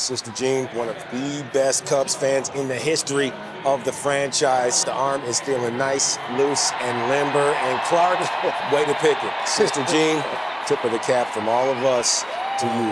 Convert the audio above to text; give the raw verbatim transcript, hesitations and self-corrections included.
Sister Jean, one of the best Cubs fans in the history of the franchise. The arm is feeling nice, loose, and limber. And Clark, way to pick it. Sister Jean, tip of the cap from all of us to you.